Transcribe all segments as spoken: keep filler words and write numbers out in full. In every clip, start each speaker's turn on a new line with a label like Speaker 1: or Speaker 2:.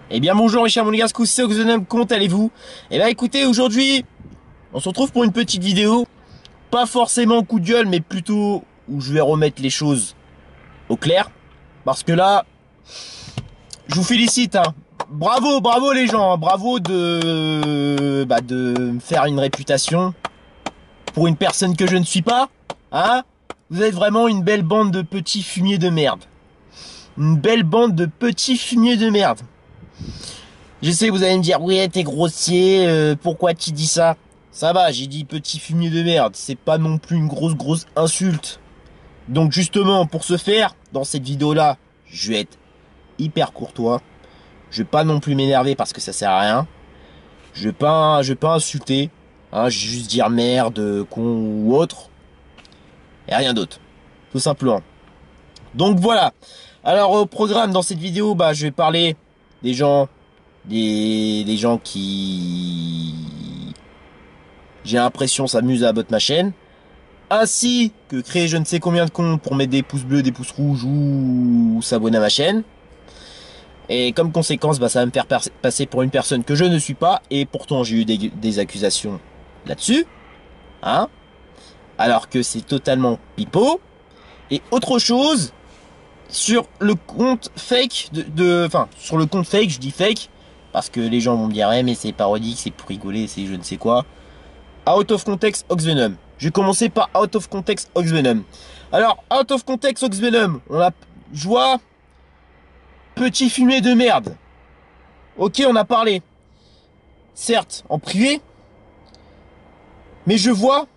Speaker 1: Eh bien bonjour mes chers monégasques, c'est Oxenum, comment allez-vous? Eh bien écoutez, aujourd'hui, on se retrouve pour une petite vidéo, pas forcément coup de gueule, mais plutôt où je vais remettre les choses au clair. Parce que là, je vous félicite, hein. Bravo, bravo les gens, hein. Bravo de, bah, de me faire une réputation pour une personne que je ne suis pas, hein. Vous êtes vraiment une belle bande de petits fumiers de merde. Une belle bande de petits fumiers de merde. Je sais que vous allez me dire, oui, t'es grossier, euh, pourquoi tu dis ça? Ça va, j'ai dit petit fumier de merde, c'est pas non plus une grosse grosse insulte. Donc justement, pour ce faire, dans cette vidéo-là, je vais être hyper courtois. Je vais pas non plus m'énerver parce que ça sert à rien. Je vais pas, je vais pas insulter. Hein, je vais juste dire merde, con ou autre. Et rien d'autre. Tout simplement. Donc voilà. Alors au programme, dans cette vidéo, bah, je vais parler des gens... Des, des gens qui, j'ai l'impression, s'amusent à botter ma chaîne, ainsi que créer je ne sais combien de comptes pour mettre des pouces bleus, des pouces rouges ou s'abonner à ma chaîne. Et comme conséquence, bah, ça va me faire passer pour une personne que je ne suis pas, et pourtant j'ai eu des, des accusations là-dessus, hein, alors que c'est totalement pipeau. Et autre chose, sur le compte fake de, de, enfin, sur le compte fake, je dis fake, parce que les gens vont me dire, eh, mais c'est parodique, c'est pour rigoler, c'est je ne sais quoi. Out of context Oxvenom. Je vais commencer par Out of context Oxvenom. Alors, Out of context Oxvenom, on a, je vois, petit fumier de merde. Ok, on a parlé. Certes, en privé. Mais je vois,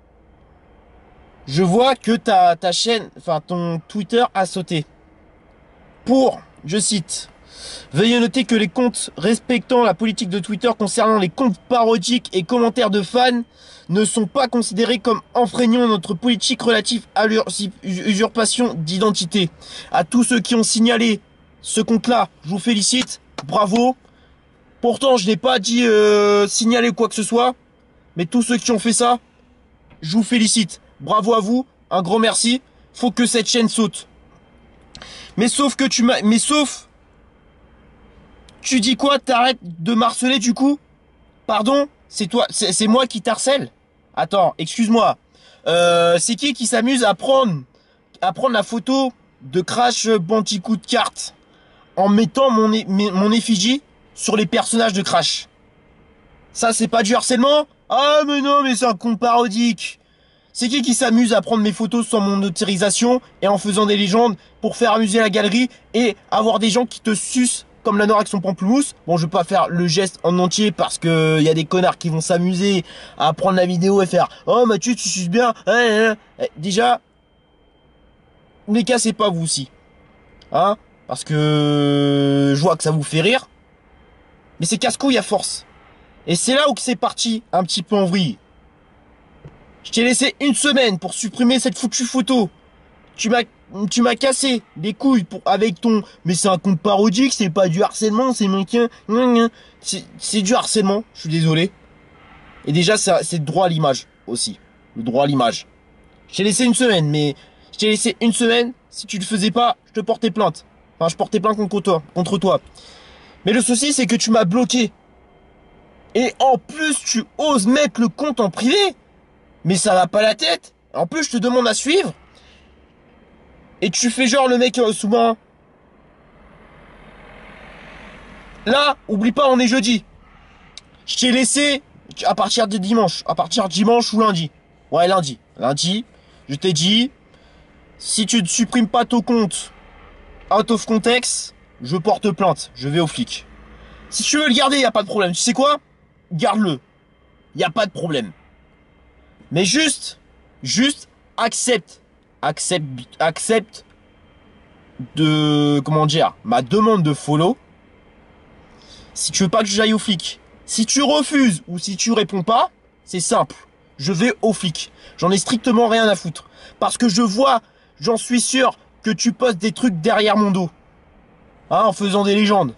Speaker 1: je vois que ta, ta chaîne, enfin, ton Twitter a sauté. Pour, je cite, veuillez noter que les comptes respectant la politique de Twitter concernant les comptes parodiques et commentaires de fans ne sont pas considérés comme enfreignant notre politique relative à l'usurpation d'identité. À tous ceux qui ont signalé ce compte-là, je vous félicite, bravo. Pourtant, je n'ai pas dit euh, signaler quoi que ce soit, mais tous ceux qui ont fait ça, je vous félicite. Bravo à vous, un grand merci. Faut que cette chaîne saute. Mais sauf que tu m'as... Mais sauf... Tu dis quoi? T'arrêtes de marceler du coup? Pardon? C'est toi, c'est moi qui t'harcèle? Attends, excuse-moi. Euh, c'est qui qui s'amuse à prendre, à prendre la photo de Crash Bandicoot Kart en mettant mon, mon effigie sur les personnages de Crash? Ça, c'est pas du harcèlement? Ah, mais non, mais c'est un compte parodique. C'est qui qui s'amuse à prendre mes photos sans mon autorisation et en faisant des légendes pour faire amuser la galerie et avoir des gens qui te sucent comme la Nora avec son pamplemousse? Bon, je vais pas faire le geste en entier parce que y a des connards qui vont s'amuser à prendre la vidéo et faire « Oh Mathieu, tu suces bien hein, hein. » Déjà, les cas, c'est pas vous aussi. Hein? Parce que je vois que ça vous fait rire. Mais c'est casse-couille à force. Et c'est là où c'est parti un petit peu en vrille. Je t'ai laissé une semaine pour supprimer cette foutue photo. Tu m'as tu m'as cassé les couilles pour, avec ton... Mais c'est un compte parodique, c'est pas du harcèlement, c'est manquin. C'est du harcèlement, je suis désolé. Et déjà, c'est droit à l'image aussi. Le droit à l'image. Je t'ai laissé une semaine, mais... Je t'ai laissé une semaine, si tu le faisais pas, je te portais plainte. Enfin, je portais plainte contre toi. Contre toi. Mais le souci, c'est que tu m'as bloqué. Et en plus, tu oses mettre le compte en privé. Mais ça va pas la tête. En plus, je te demande à suivre. Et tu fais genre le mec euh, souvent. Là, oublie pas, on est jeudi. Je t'ai laissé à partir de dimanche. À partir de dimanche ou lundi. Ouais, lundi. Lundi, je t'ai dit, si tu ne supprimes pas ton compte out of context, je porte plainte. Je vais au flic. Si tu veux le garder, y a pas de problème. Tu sais quoi? Garde-le. Y a pas de problème. Mais juste, juste accepte. Accepte, accepte de, comment dire, ma demande de follow. Si tu veux pas que j'aille au flic, si tu refuses ou si tu réponds pas, c'est simple. Je vais au flic. J'en ai strictement rien à foutre. Parce que je vois, j'en suis sûr, que tu postes des trucs derrière mon dos. Hein, en faisant des légendes.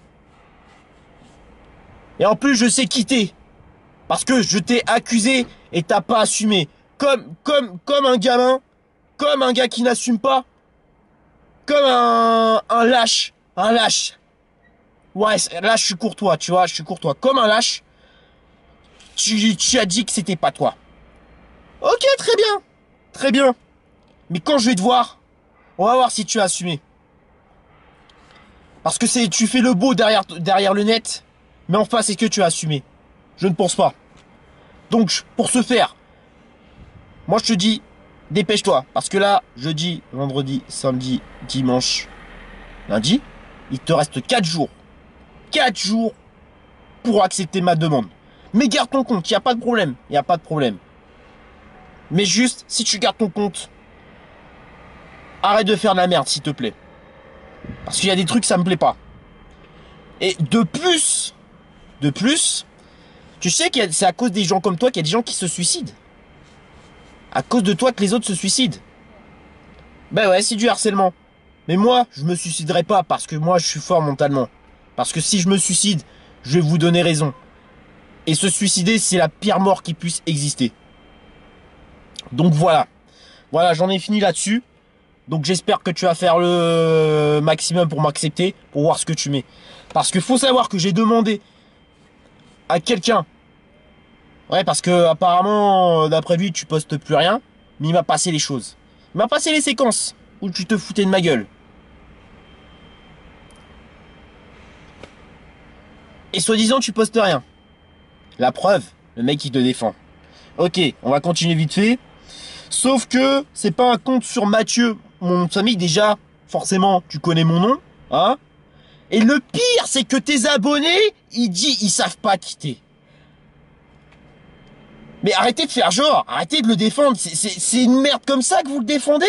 Speaker 1: Et en plus, je sais quitter. Parce que je t'ai accusé et t'as pas assumé. Comme, comme, comme un gamin. Comme un gars qui n'assume pas. Comme un, un lâche. Un lâche. Ouais, là, je suis courtois, tu vois, je suis courtois. Comme un lâche, tu, tu as dit que c'était pas toi. Ok, très bien. Très bien. Mais quand je vais te voir, on va voir si tu as assumé. Parce que c'est, tu fais le beau derrière, derrière le net, mais en face, est-ce que tu as assumé? Je ne pense pas. Donc, pour ce faire, moi, je te dis, dépêche-toi. Parce que là, jeudi, vendredi, samedi, dimanche, lundi, il te reste quatre jours. quatre jours pour accepter ma demande. Mais garde ton compte, il n'y a pas de problème. Il n'y a pas de problème. Mais juste, si tu gardes ton compte, arrête de faire de la merde, s'il te plaît. Parce qu'il y a des trucs, ça me plaît pas. Et de plus, de plus, tu sais que c'est à cause des gens comme toi qu'il y a des gens qui se suicident. À cause de toi que les autres se suicident. Ben ouais, c'est du harcèlement. Mais moi, je me suiciderai pas parce que moi, je suis fort mentalement. Parce que si je me suicide, je vais vous donner raison. Et se suicider, c'est la pire mort qui puisse exister. Donc voilà. Voilà, j'en ai fini là-dessus. Donc j'espère que tu vas faire le maximum pour m'accepter, pour voir ce que tu mets. Parce qu'il faut savoir que j'ai demandé à quelqu'un. Ouais, parce que apparemment, d'après lui, tu postes plus rien. Mais il m'a passé les choses. Il m'a passé les séquences où tu te foutais de ma gueule. Et soi-disant, tu postes rien. La preuve, le mec il te défend. Ok, on va continuer vite fait. Sauf que c'est pas un compte sur Mathieu, mon nom de famille. Déjà, forcément, tu connais mon nom, hein. Et le pire, c'est que tes abonnés, ils disent, ils savent pas quitter. Mais arrêtez de faire genre, arrêtez de le défendre. C'est une merde comme ça que vous le défendez.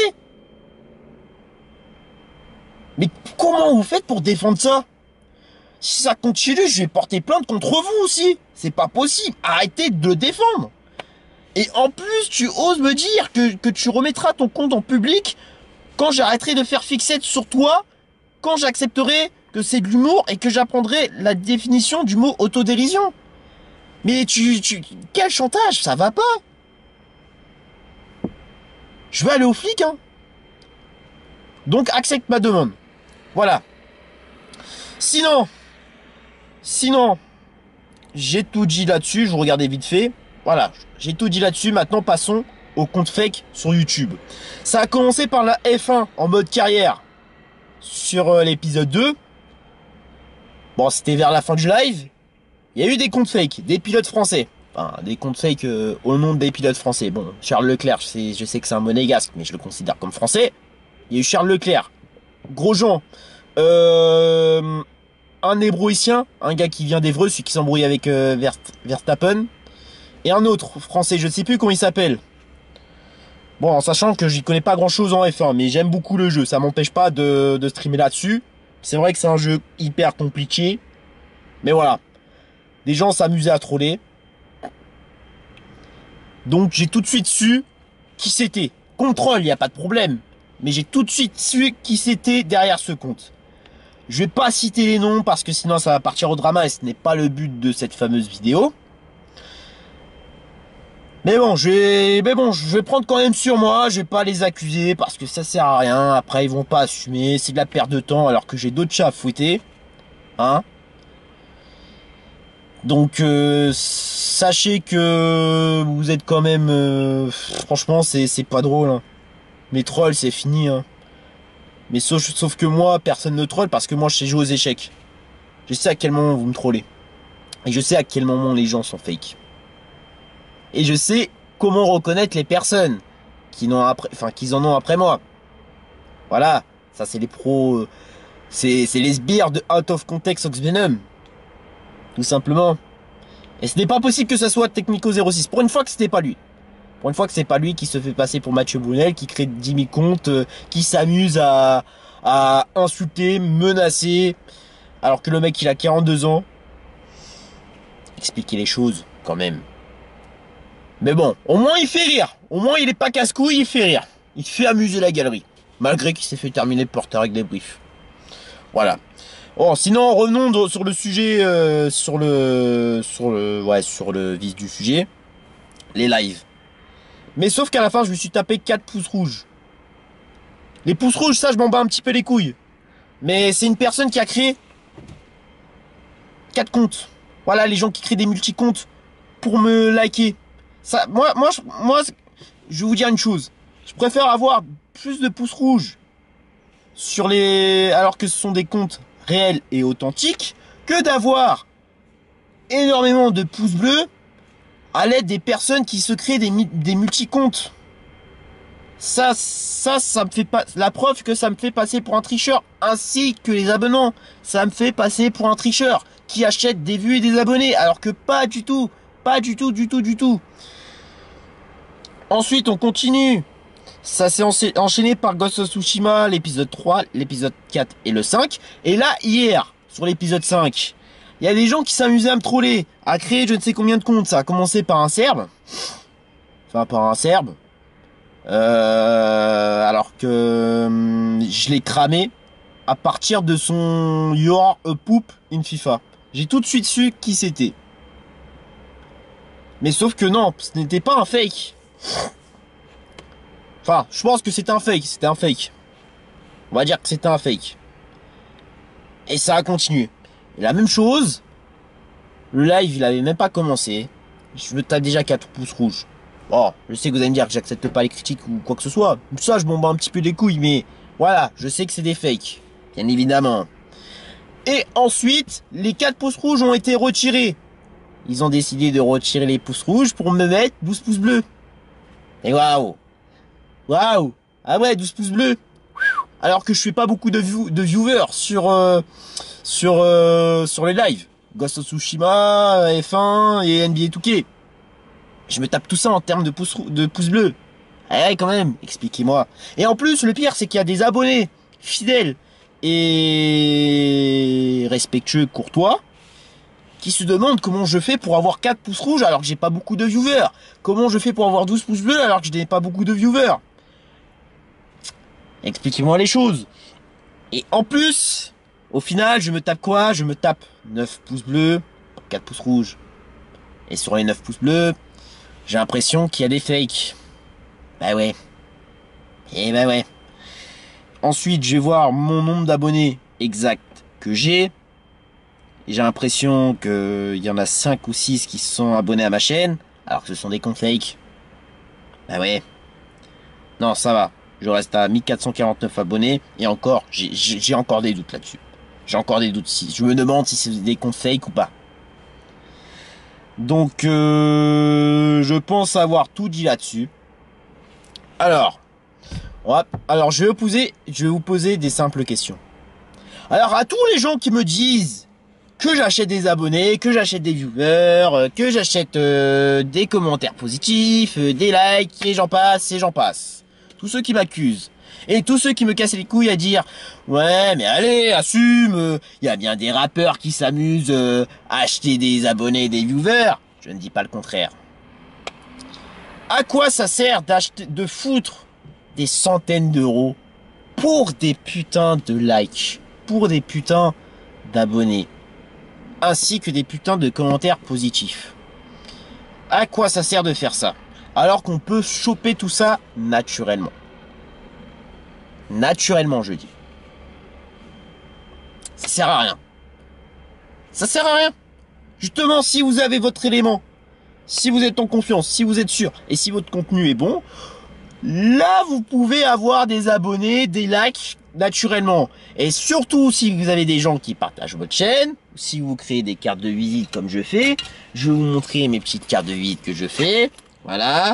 Speaker 1: Mais comment vous faites pour défendre ça? Si ça continue, je vais porter plainte contre vous aussi. C'est pas possible. Arrêtez de le défendre. Et en plus, tu oses me dire que, que tu remettras ton compte en public quand j'arrêterai de faire fixette sur toi, quand j'accepterai que c'est de l'humour et que j'apprendrai la définition du mot autodérision. Mais tu, tu... Quel chantage? Ça va pas. Je vais aller au flic, hein. Donc accepte ma demande. Voilà. Sinon... Sinon... J'ai tout dit là-dessus, je vous regardais vite fait. Voilà, j'ai tout dit là-dessus. Maintenant, passons au compte fake sur YouTube. Ça a commencé par la F un en mode carrière sur euh, l'épisode deux. Bon, c'était vers la fin du live. Il y a eu des comptes fake, des pilotes français. Enfin, des comptes fake euh, au nom des pilotes français. Bon, Charles Leclerc, je sais, je sais que c'est un monégasque, mais je le considère comme français. Il y a eu Charles Leclerc, Grosjean, euh, un hébroïcien, un gars qui vient d'Evreux, celui qui s'embrouille avec euh, Verstappen. Et un autre français, je ne sais plus comment il s'appelle. Bon, en sachant que j'y connais pas grand chose en F un, mais j'aime beaucoup le jeu. Ça m'empêche pas de, de streamer là-dessus. C'est vrai que c'est un jeu hyper compliqué. Mais voilà. Des gens s'amusaient à troller. Donc j'ai tout de suite su qui c'était. Contrôle, il n'y a pas de problème. Mais j'ai tout de suite su qui c'était derrière ce compte. Je vais pas citer les noms parce que sinon ça va partir au drama et ce n'est pas le but de cette fameuse vidéo. Mais bon, je vais, mais bon, je vais prendre quand même sur moi, je vais pas les accuser parce que ça sert à rien. Après, ils vont pas assumer, c'est de la perte de temps alors que j'ai d'autres chats à fouetter, hein. Donc, euh, sachez que vous êtes quand même, euh, franchement, c'est c'est pas drôle. Hein. Mes trolls, c'est fini. Hein. Mais sauf, sauf que moi, personne ne troll parce que moi, je sais jouer aux échecs. Je sais à quel moment vous me trollez et je sais à quel moment les gens sont fake. Et je sais comment reconnaître les personnes qui, n'ont après, enfin, qui en ont après moi. Voilà, ça c'est les pros, c'est les sbires de Out of Context Ox Venom. Tout simplement. Et ce n'est pas possible que ça soit Technico zéro six. Pour une fois que c'était pas lui. Pour une fois que c'est pas lui qui se fait passer pour Mathieu Brunel, qui crée dix mille comptes, euh, qui s'amuse à, à insulter, menacer, alors que le mec il a quarante-deux ans. Expliquer les choses, quand même. Mais bon, au moins il fait rire. Au moins il est pas casse-couille, il fait rire. Il fait amuser la galerie. Malgré qu'il s'est fait terminer le porteur avec des briefs. Voilà. Bon, sinon revenons sur le sujet, euh, sur le, sur le, ouais, sur le vif du sujet. Les lives. Mais sauf qu'à la fin je me suis tapé quatre pouces rouges. Les pouces rouges, ça je m'en bats un petit peu les couilles. Mais c'est une personne qui a créé quatre comptes. Voilà, les gens qui créent des multi-comptes pour me liker. Ça, moi, moi, je, moi, je vais vous dire une chose. Je préfère avoir plus de pouces rouges sur les, alors que ce sont des comptes réels et authentiques, que d'avoir énormément de pouces bleus à l'aide des personnes qui se créent des, des multi-comptes. Ça, ça, ça me fait pas la preuve que ça me fait passer pour un tricheur, ainsi que les abonnements. Ça me fait passer pour un tricheur qui achète des vues et des abonnés, alors que pas du tout, pas du tout, du tout, du tout. Ensuite, on continue. Ça s'est enchaîné par Ghost of Tsushima, l'épisode trois, l'épisode quatre et le cinq. Et là, hier, sur l'épisode cinq, il y a des gens qui s'amusaient à me troller, à créer je ne sais combien de comptes. Ça a commencé par un Serbe. Enfin, par un Serbe. Euh, alors que hum, je l'ai cramé à partir de son You are a poop in FIFA. J'ai tout de suite su qui c'était. Mais sauf que non, ce n'était pas un fake. Enfin, je pense que c'était un fake, c'était un fake. On va dire que c'était un fake. Et ça a continué. Et la même chose, le live, il avait même pas commencé. Je me tape déjà quatre pouces rouges. Oh, je sais que vous allez me dire que j'accepte pas les critiques ou quoi que ce soit. Ça, je m'en bats un petit peu les couilles, mais voilà, je sais que c'est des fakes. Bien évidemment. Et ensuite, les quatre pouces rouges ont été retirés. Ils ont décidé de retirer les pouces rouges pour me mettre douze pouces bleus. Et waouh! Waouh! Ah ouais, douze pouces bleus. Alors que je fais pas beaucoup de, view de viewers sur, euh, sur, euh, sur les lives. Ghost of Tsushima, F un et N B A deux K. Je me tape tout ça en termes de pouces, de pouces bleus. Eh ouais, quand même, expliquez-moi. Et en plus, le pire, c'est qu'il y a des abonnés fidèles et respectueux, courtois, qui se demandent comment je fais pour avoir quatre pouces rouges alors que j'ai pas beaucoup de viewers. Comment je fais pour avoir douze pouces bleus alors que je n'ai pas beaucoup de viewers. Expliquez-moi les choses. Et en plus, au final, je me tape quoi? Je me tape neuf pouces bleus, quatre pouces rouges. Et sur les neuf pouces bleus, j'ai l'impression qu'il y a des fakes. Bah ouais. Et bah ouais. Ensuite, je vais voir mon nombre d'abonnés exact que j'ai. Et j'ai l'impression qu'il y en a cinq ou six qui se sont abonnés à ma chaîne, alors que ce sont des comptes fake. Bah ouais. Non, ça va. Je reste à mille quatre cent quarante-neuf abonnés. Et encore, j'ai encore des doutes là-dessus. J'ai encore des doutes. Si je me demande si c'est des comptes fake ou pas. Donc, euh, je pense avoir tout dit là-dessus. Alors, on va, alors je vais vous poser, je vais vous poser des simples questions. Alors, à tous les gens qui me disent que j'achète des abonnés, que j'achète des viewers, que j'achète euh, des commentaires positifs, euh, des likes, et j'en passe, et j'en passe. Tous ceux qui m'accusent. Et tous ceux qui me cassent les couilles à dire « Ouais, mais allez, assume, il euh, y a bien des rappeurs qui s'amusent euh, à acheter des abonnés et des viewers. » Je ne dis pas le contraire. À quoi ça sert d'acheter, de foutre des centaines d'euros pour des putains de likes, pour des putains d'abonnés, ainsi que des putains de commentaires positifs? À quoi ça sert de faire ça, alors qu'on peut choper tout ça naturellement? Naturellement, je dis. Ça sert à rien. Ça sert à rien. Justement, si vous avez votre élément, si vous êtes en confiance, si vous êtes sûr, et si votre contenu est bon, là, vous pouvez avoir des abonnés, des likes, naturellement. Et surtout, si vous avez des gens qui partagent votre chaîne, si vous créez des cartes de visite comme je fais, je vais vous montrer mes petites cartes de visite que je fais. Voilà.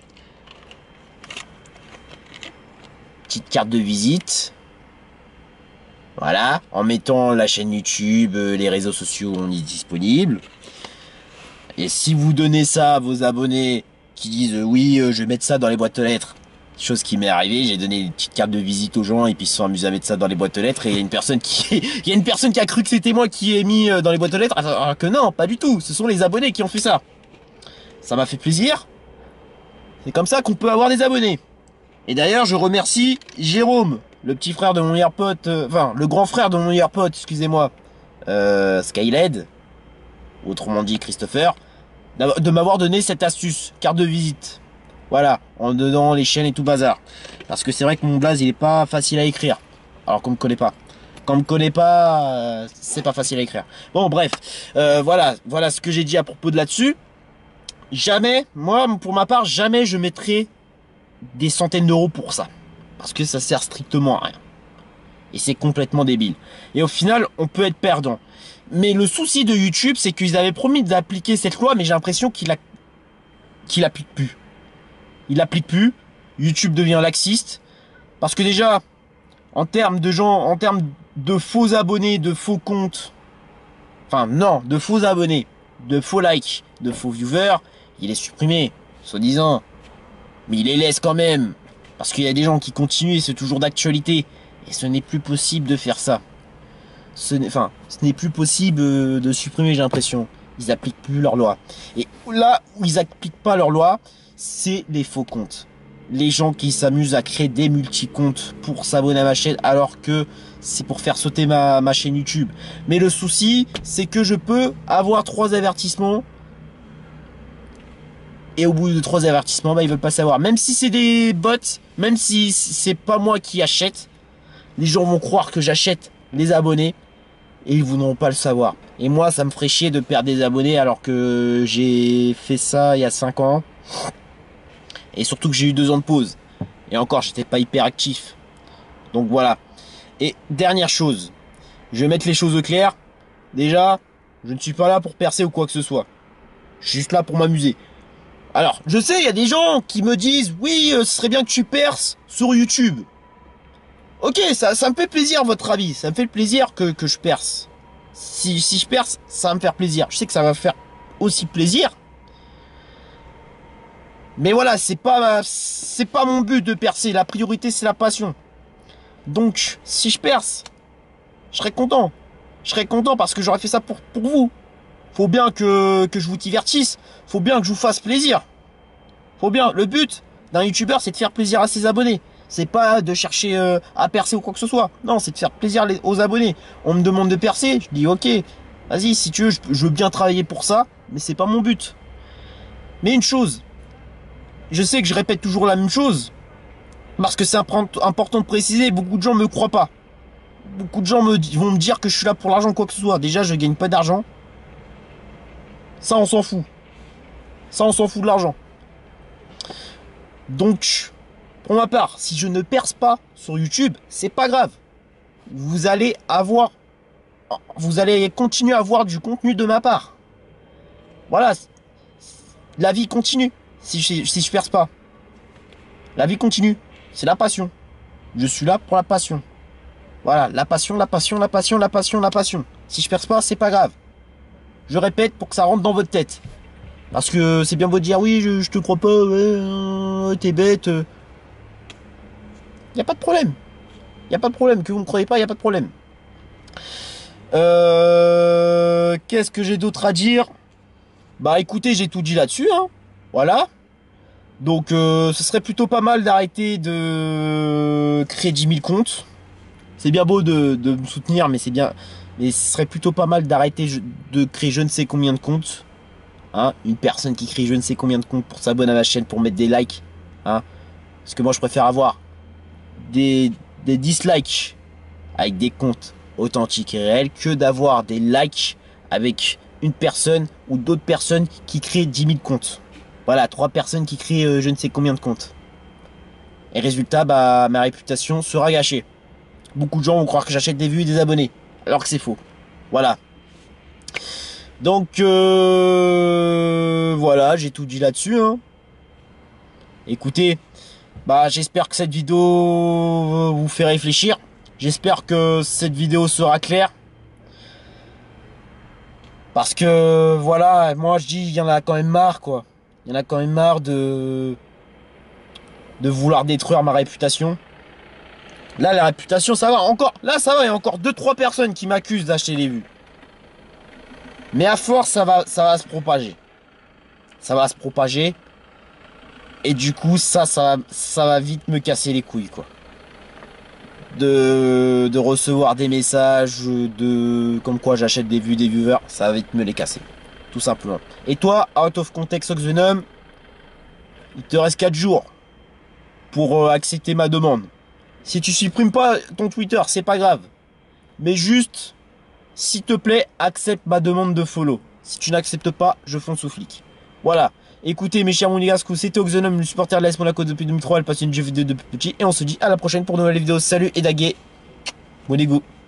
Speaker 1: Petite carte de visite. Voilà, en mettant la chaîne YouTube, les réseaux sociaux, on y est disponible. Et si vous donnez ça à vos abonnés qui disent euh, oui, euh, je vais mettre ça dans les boîtes aux lettres, chose qui m'est arrivée, j'ai donné une petite carte de visite aux gens et puis ils se sont amusés à mettre ça dans les boîtes aux lettres et il y a une personne qui, il y a une personne qui a cru que c'était moi qui ai mis dans les boîtes aux lettres, alors que non, pas du tout, ce sont les abonnés qui ont fait ça. Ça m'a fait plaisir. C'est comme ça qu'on peut avoir des abonnés. Et d'ailleurs, je remercie Jérôme, le petit frère de mon meilleur pote, euh, enfin, le grand frère de mon meilleur pote, excusez-moi, euh, Skyled, autrement dit Christopher, de m'avoir donné cette astuce, carte de visite. Voilà, en donnant les chaînes et tout bazar. Parce que c'est vrai que mon blaze, il est pas facile à écrire, alors qu'on me connaît pas. Quand on me connaît pas, euh, c'est pas facile à écrire. Bon, bref, euh, voilà, voilà ce que j'ai dit à propos de là-dessus. Jamais, moi, pour ma part, jamais je mettrai des centaines d'euros pour ça. Parce que ça sert strictement à rien. Et c'est complètement débile. Et au final, on peut être perdant. Mais le souci de YouTube, c'est qu'ils avaient promis d'appliquer cette loi, mais j'ai l'impression qu'il a, qu'il applique plus. Il applique plus. YouTube devient laxiste. Parce que déjà, en termes de gens, en termes de faux abonnés, de faux comptes, enfin non, de faux abonnés, de faux likes, de faux viewers, il est supprimé, soi-disant. Mais il les laisse quand même. Parce qu'il y a des gens qui continuent et c'est toujours d'actualité. Et ce n'est plus possible de faire ça. Ce n'est, enfin, ce n'est plus possible de supprimer, j'ai l'impression. Ils appliquent plus leur loi. Et là où ils appliquent pas leur loi, c'est les faux comptes. Les gens qui s'amusent à créer des multi-comptes pour s'abonner à ma chaîne alors que c'est pour faire sauter ma, ma chaîne YouTube. Mais le souci, c'est que je peux avoir trois avertissements et au bout de trois avertissements, bah, ils veulent pas savoir. Même si c'est des bots, même si c'est pas moi qui achète, les gens vont croire que j'achète les abonnés et ils voudront pas le savoir. Et moi, ça me ferait chier de perdre des abonnés alors que j'ai fait ça il y a cinq ans. Et surtout que j'ai eu deux ans de pause. Et encore, j'étais pas hyper actif. Donc voilà. Et dernière chose, je vais mettre les choses au clair. Déjà, je ne suis pas là pour percer ou quoi que ce soit. Je suis juste là pour m'amuser. Alors, je sais, il y a des gens qui me disent, oui, euh, ce serait bien que tu perces sur YouTube. Ok, ça, ça me fait plaisir votre avis. Ça me fait plaisir que, que je perce. Si, si je perce, ça va me faire plaisir. Je sais que ça va faire aussi plaisir. Mais voilà, c'est pas, c'est pas mon but de percer. La priorité, c'est la passion. Donc, si je perce, je serais content. Je serais content parce que j'aurais fait ça pour, pour vous. Faut bien que, que je vous divertisse. Faut bien que je vous fasse plaisir. Faut bien. Le but d'un youtubeur, c'est de faire plaisir à ses abonnés. C'est pas de chercher euh, à percer ou quoi que ce soit. Non, c'est de faire plaisir les, aux abonnés. On me demande de percer. Je dis, ok, vas-y, si tu veux, je, je veux bien travailler pour ça. Mais c'est pas mon but. Mais une chose, je sais que je répète toujours la même chose. Parce que c'est important de préciser. Beaucoup de gens me croient pas. Beaucoup de gens me, vont me dire que je suis là pour l'argent, quoi que ce soit. Déjà, je gagne pas d'argent. Ça, on s'en fout. Ça, on s'en fout de l'argent. Donc, pour ma part, si je ne perce pas sur YouTube, c'est pas grave. Vous allez avoir... Vous allez continuer à avoir du contenu de ma part. Voilà. La vie continue. Si je, si je perce pas. La vie continue. C'est la passion. Je suis là pour la passion. Voilà. La passion, la passion, la passion, la passion, la passion. Si je perce pas, c'est pas grave. Je répète pour que ça rentre dans votre tête. Parce que c'est bien beau de dire oui, je, je te crois pas, ouais, euh, t'es bête. Il n'y a pas de problème. Il n'y a pas de problème. Que vous ne me croyez pas, il n'y a pas de problème. Euh, Qu'est-ce que j'ai d'autre à dire? Bah écoutez, j'ai tout dit là-dessus. Hein. Voilà. Donc euh, ce serait plutôt pas mal d'arrêter de créer dix mille comptes. C'est bien beau de, de me soutenir, mais c'est bien... Mais ce serait plutôt pas mal d'arrêter de créer je ne sais combien de comptes. Hein, une personne qui crée je ne sais combien de comptes pour s'abonner à ma chaîne, pour mettre des likes. Hein, parce que moi je préfère avoir des, des dislikes avec des comptes authentiques et réels que d'avoir des likes avec une personne ou d'autres personnes qui créent dix mille comptes. Voilà, trois personnes qui créent euh, je ne sais combien de comptes. Et résultat, bah ma réputation sera gâchée. Beaucoup de gens vont croire que j'achète des vues et des abonnés. Alors que c'est faux. Voilà. Donc, euh, voilà, j'ai tout dit là-dessus. Hein. Écoutez, bah, j'espère que cette vidéo vous fait réfléchir. J'espère que cette vidéo sera claire. Parce que, voilà, moi je dis, il y en a quand même marre, quoi. Il y en a quand même marre de, de vouloir détruire ma réputation. Là, la réputation, ça va encore. Là, ça va, il y a encore deux trois personnes qui m'accusent d'acheter les vues. Mais à force, ça va, ça va se propager. Ça va se propager. Et du coup, ça, ça, ça va vite me casser les couilles, quoi. De, de recevoir des messages de comme quoi j'achète des vues, des viewers, ça va vite me les casser. Tout simplement. Et toi, Out of Context Oxvenom, il te reste quatre jours pour euh, accepter ma demande. Si tu supprimes pas ton Twitter, c'est pas grave. Mais juste, s'il te plaît, accepte ma demande de follow. Si tu n'acceptes pas, je fonce au flic. Voilà. Écoutez, mes chers monégasques, c'était Oxenum, le supporter de l'A S Monaco depuis deux mille trois. Elle passe une vidéo de petit. Et on se dit à la prochaine pour de nouvelles vidéos. Salut et daguet. Bon égout.